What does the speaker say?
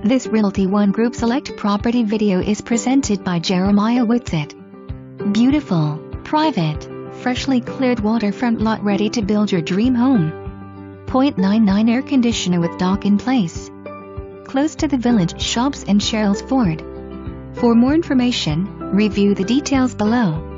This Realty ONE Group Select property video is presented by Jeremiah Whitsett. Beautiful, private, freshly cleared waterfront lot ready to build your dream home. 0.99 air conditioner with dock in place. Close to the village shops and Sherrills Ford. For more information, review the details below.